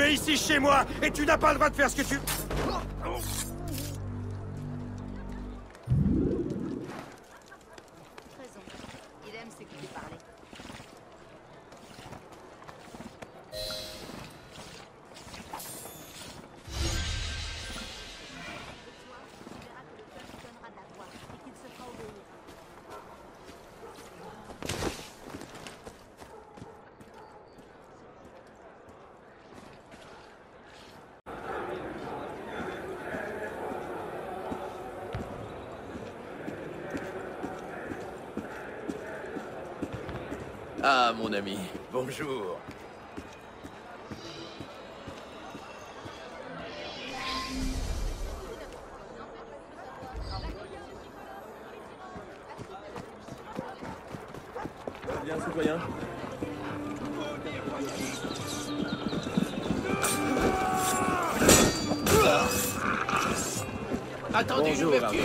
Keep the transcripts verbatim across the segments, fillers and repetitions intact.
es ici chez moi et tu n'as pas le droit de faire ce que tu... Raison. Il aime s'écouter parler. Ah, mon ami, bonjour. Bien, citoyen. Attendez, Bonjour, l'ouverture.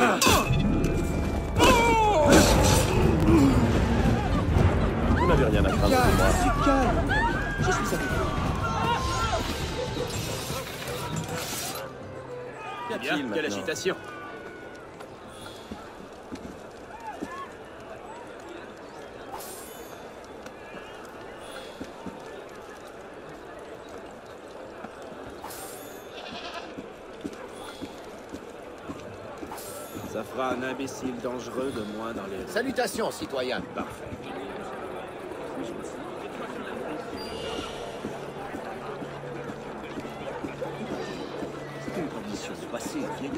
Vous n'avez rien à craindre de moi. Calme. Je suis avec vous. Qu'y a-t-il Bien, quelle maintenant? agitation. Ça fera un imbécile dangereux de moins dans les rues. Salutations, citoyen. Parfait. C'est une condition de passer, vieillard.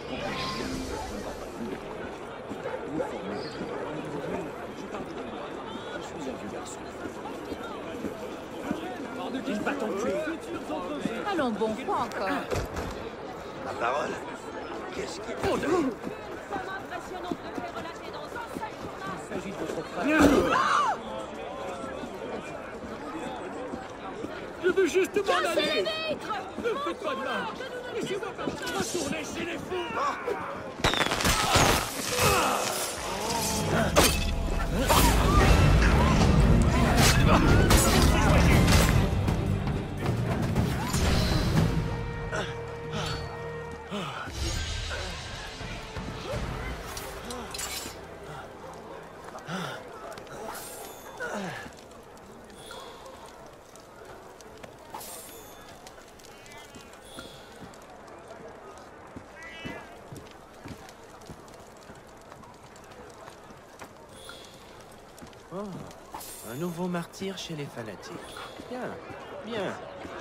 Je suis un vieux garçon. Il bat ton cul. Allons bon, quoi encore? La parole? Qu'est-ce qu'il faut de... Il s'agit de votre frère. Je veux juste m'en aller. Ne faites pas de mal. Laissez-moi retourner chez les fous. Oh, un nouveau martyr chez les fanatiques. Bien, bien.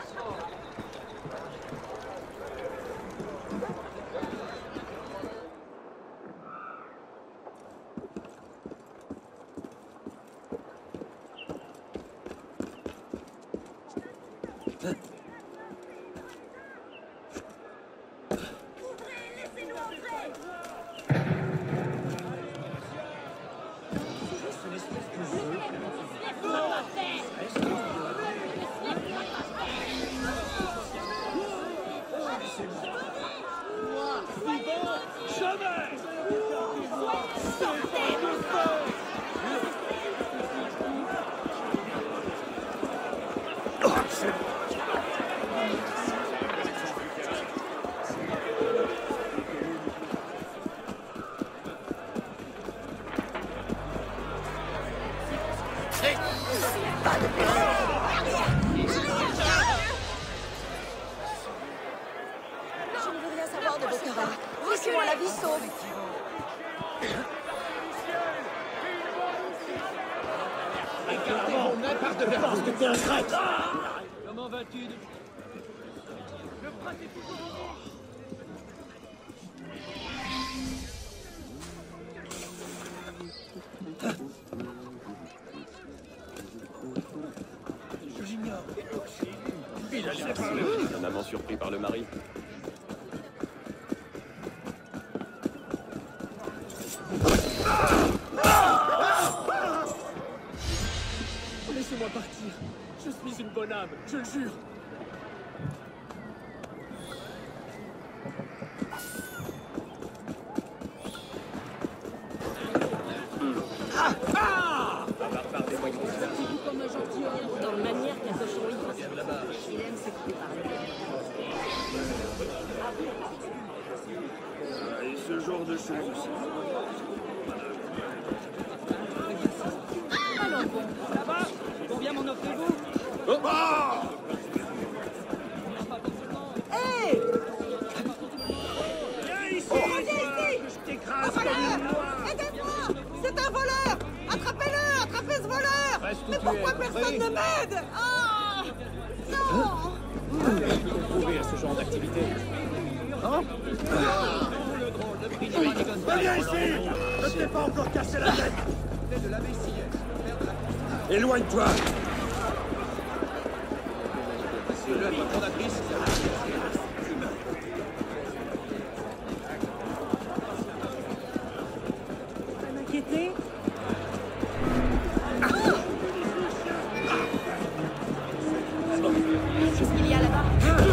Je ne veux rien savoir de vos carats. Laissez-moi la vie sauve. Parce que t'es un traître. Comment vas-tu? J'ignore. Un amant surpris par le mari. Laissez-moi partir. Je suis une bonne âme, je le jure. Comme un gentilhomme, dans la manière qu'un cochon ivre. Il aime s'écouter parler. Et ce genre de choses aussi. Allons bon, ça va? Combien m'en offrez-vous? Oh ah Hé! Viens ici, Oh, toi, viens ici! que je t'écrase Un comme voleur! une noix. Aidez-moi! C'est un voleur! Attrapez-le! Attrapez ce voleur! Reste où Mais tu pourquoi es, personne compris? ne m'aide? Ah! Non! Prouver à ce genre d'activité. Hein? Viens ici! Ne t'ai pas encore cassé la tête! Éloigne-toi! Pas m'inquiéter? Qu'est-ce qu'il y a là-bas?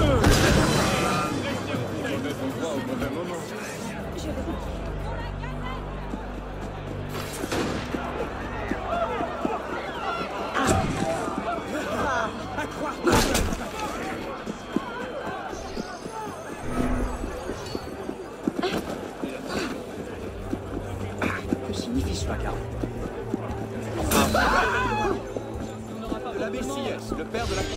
Que signifie ce vacarme? De l'abbé Sieyès, le père de la...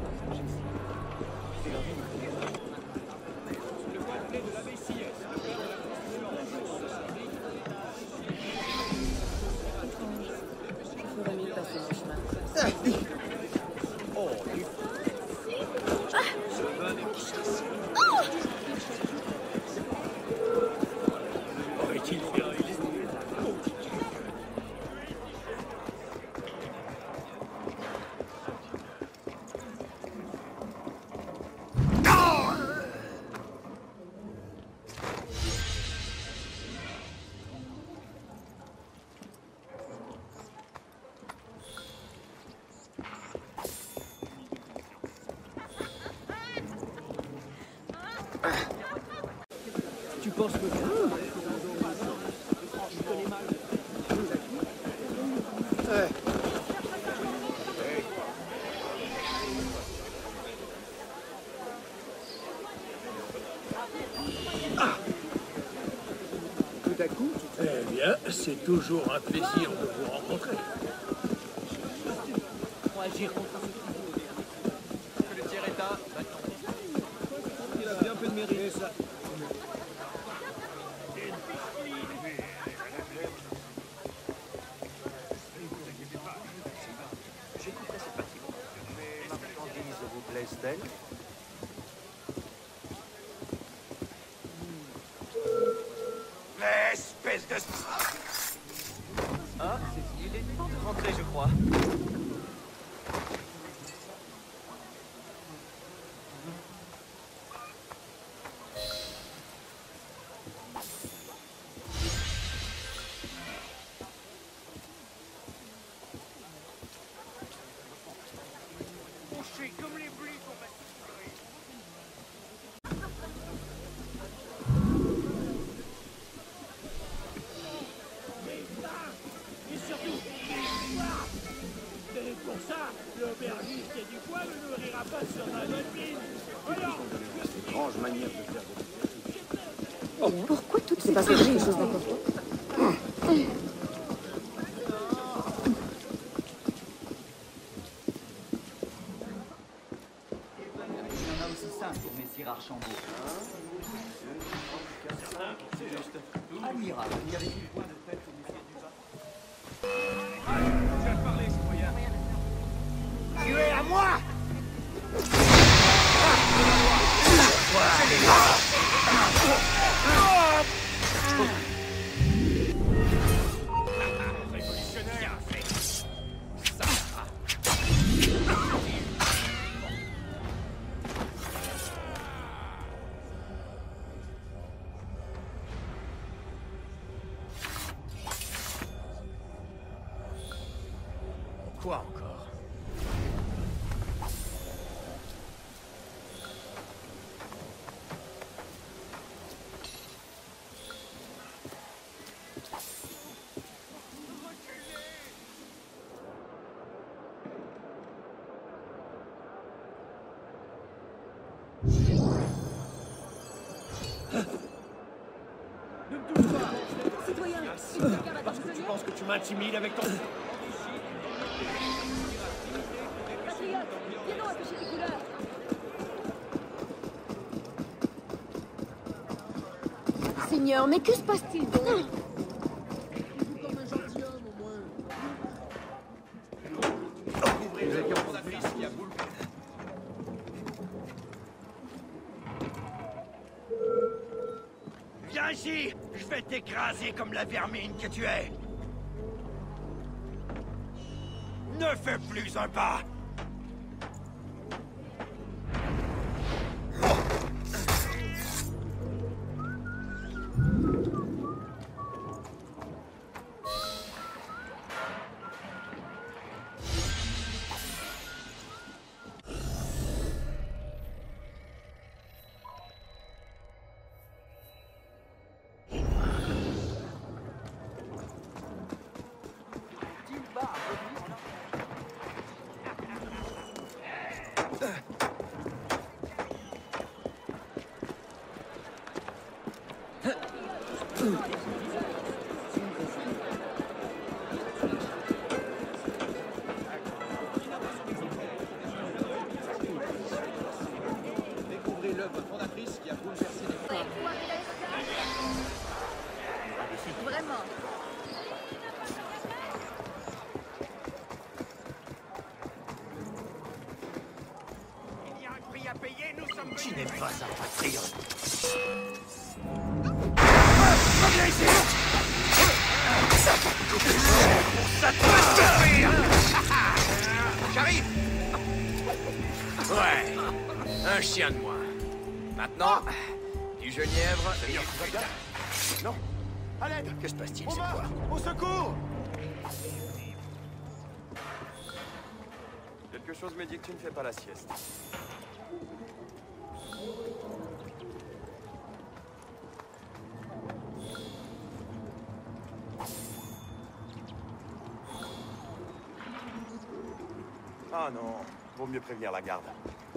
Faudrait mieux passer mon chemin. Aurait-il fait un Tu penses que... Tout à coup, eh bien, c'est toujours un plaisir de vous rencontrer. Pour agir contre ce que le tiers état... Il a bien peu de mérite, ça. J'écouterai cette bâtiment. Mais ma marchandise vous plaise-t-elle? Espèce de... Ah, c'est- il est temps de rentrer, je crois. Et surtout, et pour ça, l'aubergiste et du poil ne rira pas sur ma voisine. Alors, Étrange manière de faire des... Pourquoi toutes ces passagers des choses d'importance? Il y en a aussi simple pour messire Archambault. C'est juste. Admirable. Il y avait une point de tête au messieurs du bas. je vais parler, citoyen. Tu es à moi! Révolutionnaire! Quoi encore? Ne me touche pas. Citoyen, une camarade Parce que tu penses que tu m'intimides avec ton... Patriote, viens donc afficher tes couleurs. Seigneur, mais que se passe-t-il donc? Vous étiez en fondatrice qui a boule. Viens ici! Je vais t'écraser comme la vermine que tu es! Ne fais plus un pas! Découvrez l'œuvre fondatrice qui a bouleversé les femmes. Vraiment. Il y a un prix à payer, nous sommes... Tu n'es pas un patriote! Reviens ici! Ça te va servir! J'arrive! Ouais, un chien de moins. Maintenant, du genièvre et... Non! À l'aide! Que se passe-t-il, c'est quoi? Au secours! Quelque chose me dit que tu ne fais pas la sieste. Ah non, vaut mieux prévenir la garde.